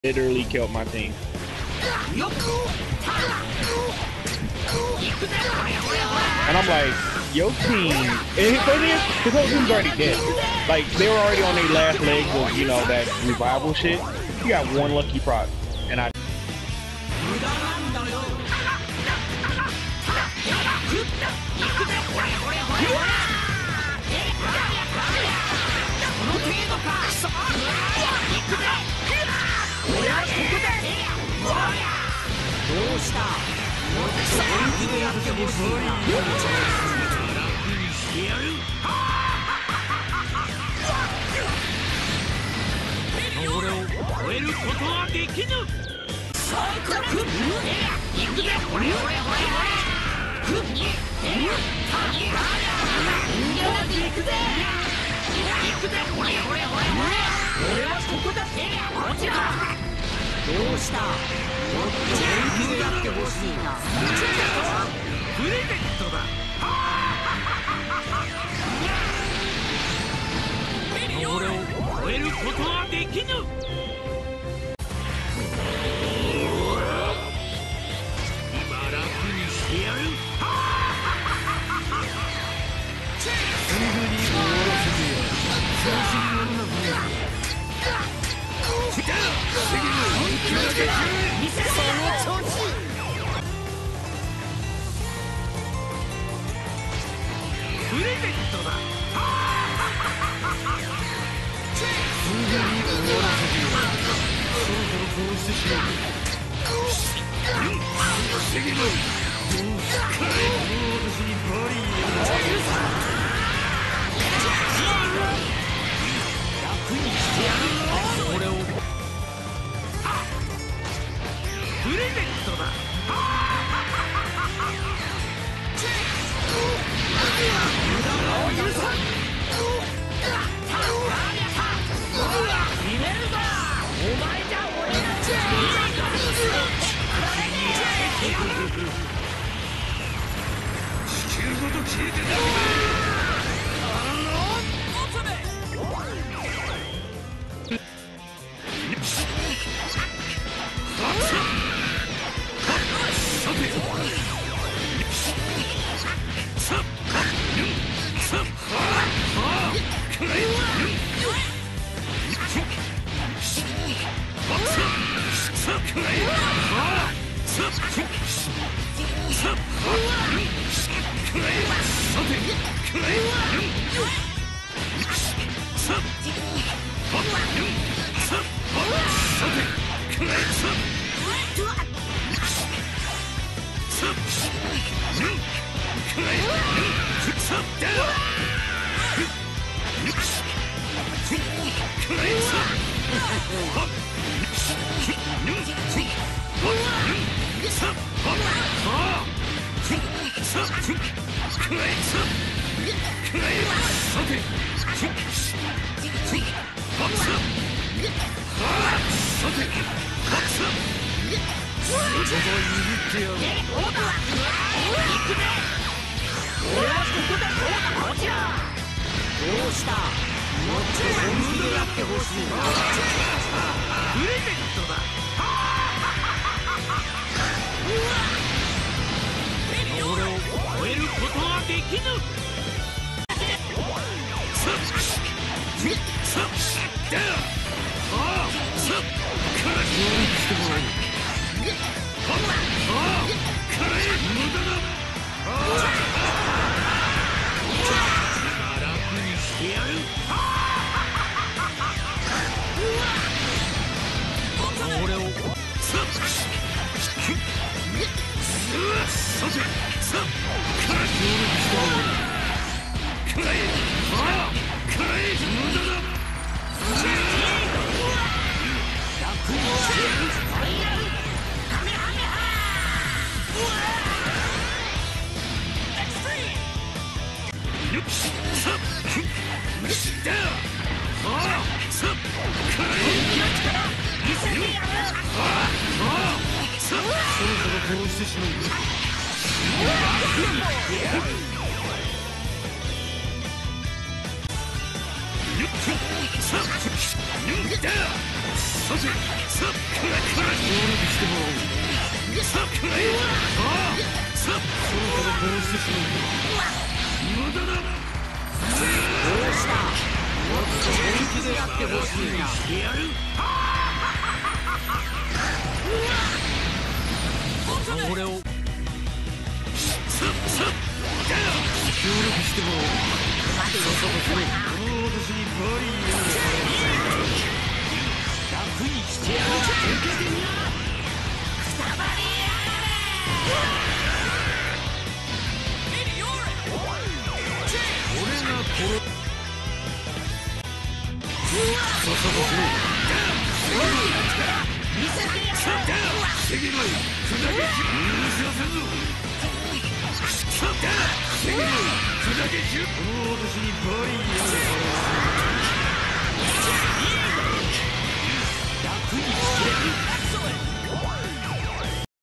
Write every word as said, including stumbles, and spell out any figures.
literally killed my team. And I'm like, your team, and his, his whole team's already dead. Like, they were already on their last leg of, you know, that revival shit. You got one lucky proc, and I... どうした？もっと本気でやってほしいな。プレゼントだ。俺を超えることはできぬ。今楽にしてやる。すぐに終わらせてやる。調子に乗るな、ブレイク。プレゼントだ。すぐに終わらせてよ。そろそろ殺してしまう。防げない。どうすかい。もう私にバリーを。楽にしてやる。俺をプレゼントだ。無駄を許さん。決めるぞ。お前じゃ俺が地球ごと消えてた。 俺を協力してもらおう。さっさと来れ。この私にバリーやる。楽にしてやる。受けてみな。くたばりやがれ。俺が殺す。さっさと来れ。見せてやる。せげろい。ふざけ許させんぞ。さっせげろい。ふざけしろ。この私にバリーやる。楽にしてやる。